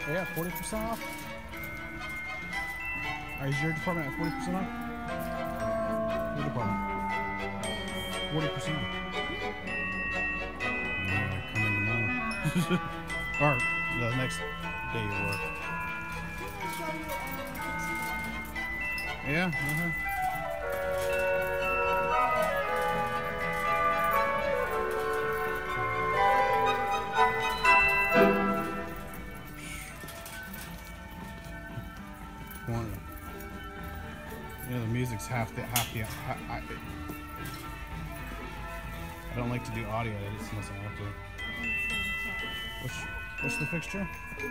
Yeah, 40% off. Is your department at 40% off? Your department. 40% off. Come in tomorrow. Or the next day you work. Yeah, You know, the music's half the. I don't like to do audio edits unless I have to. What's the fixture?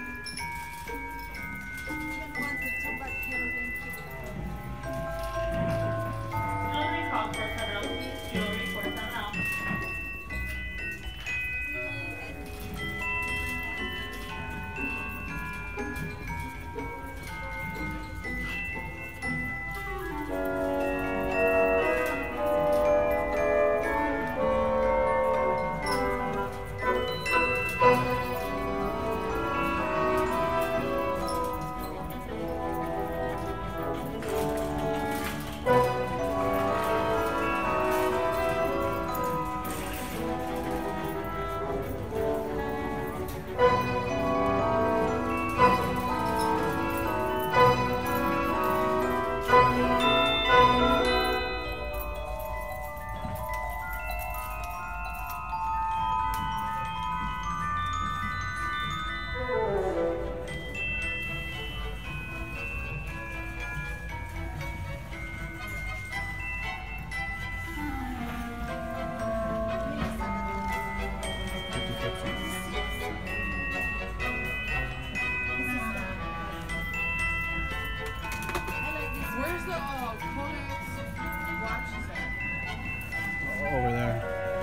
Where's the Kodak watches at? Over there.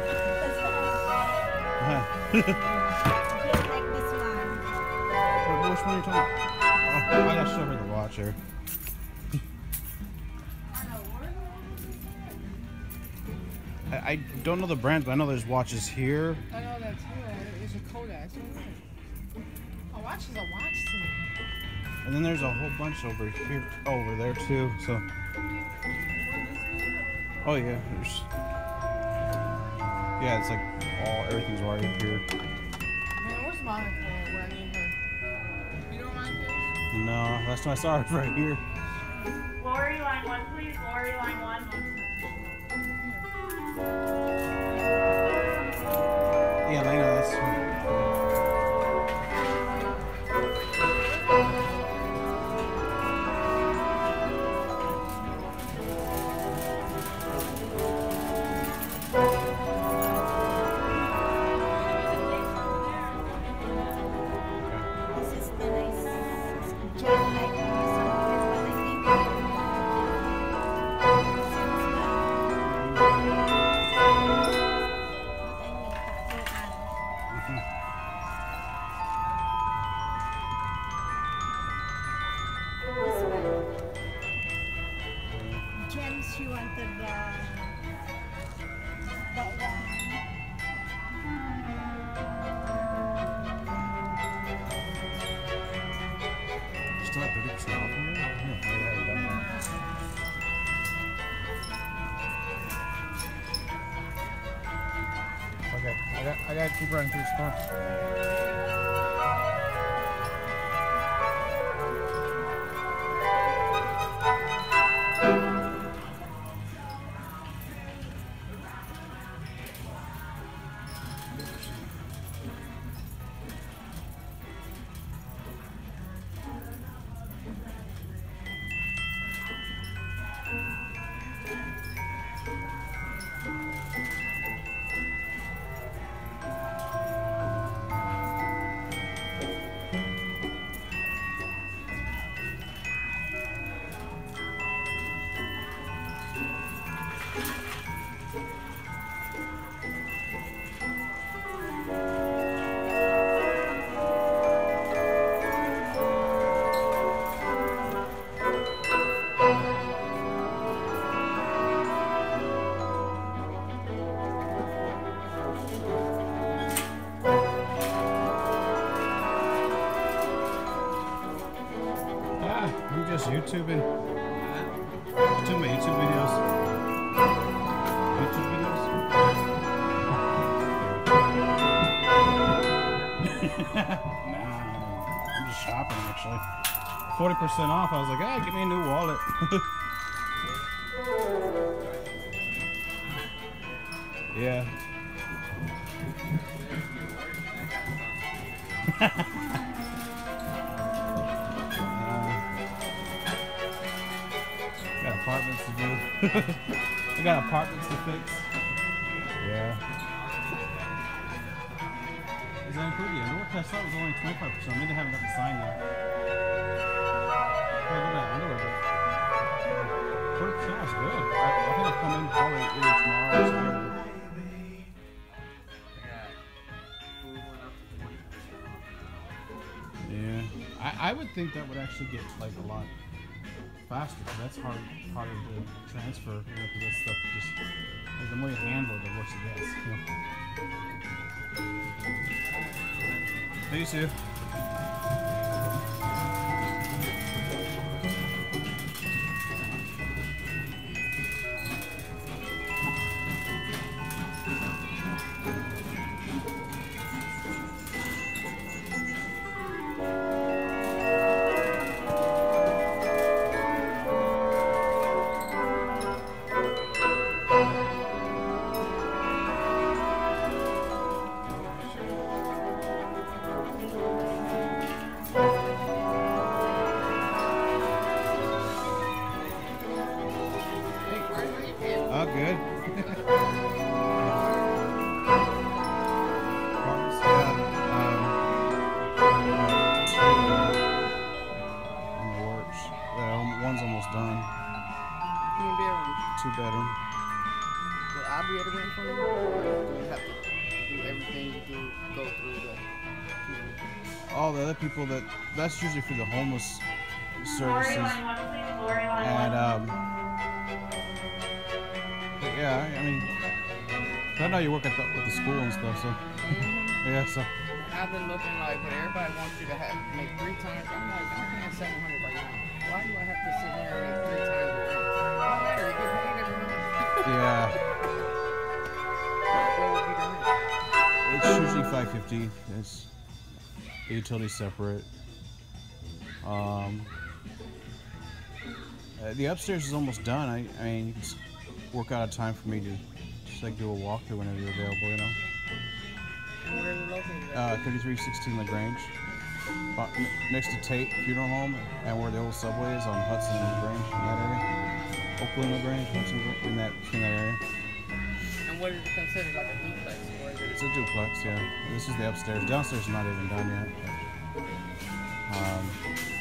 Just like this one. Which one are you talking about? Oh, I gotta show her the watch here. I don't know the brands, but I know there's watches here. I know that too. It's a Kodak. A watch is a watch to me. And then there's a whole bunch over here, over there too. So, oh yeah, it's like everything's right up here. Man, where's Monica where I need her? You know where Monica is? No, last time I saw her right here. Lori, line 1, please. Lori, line 1. Yeah, I know that's. This is the nice gel like this one. Gems, she wanted that one. Still have 30% off here? Okay, I gotta keep running through the store. YouTubing? Too many YouTube videos. YouTube videos? Nah, I'm just shopping actually. 40% off. I was like, hey, give me a new wallet. Yeah. Got apartments to do. I got apartments to fix. Yeah. Is that included? Yeah, North Test was only 25%. Maybe they haven't got the sign yet. Oh, look at that underwear. 40% is good. I think I'll come in probably either tomorrow or Saturday. Yeah, I would think that would actually get like a lot faster because that's harder to transfer. You know, because that stuff just like, the more you handle it, the worse it gets. You know? Hey, Sue. Oh, good. Works. One's almost done. Two bedroom. Will I be able to rent from you, or do you have to do everything you do, go through the people? All the other people that's usually for the homeless services. Lori line 1, please. Lori line 1. And but yeah, I mean, I know you work at with the school and stuff, so yeah, so I've been looking like, but everybody wants you to make 3 times. I'm like, I'm paying $700 right now. Why do I have to sit here and make 3 times the rent? Why matter? You get paid every month. yeah, What would be the rent? it's usually $550. It's the utilities separate. The upstairs is almost done. I mean, you can work out a time for me to just like do a walkthrough whenever you're available, you know. And where is it located? 3316 LaGrange, next to Tate Funeral Home, and where the old subway is on Hudson and LaGrange, in that area. Oakland, LaGrange, Hudson, in that area. And what is it considered, like a duplex? Or is It's a duplex, yeah. This is the upstairs. Downstairs is not even done yet.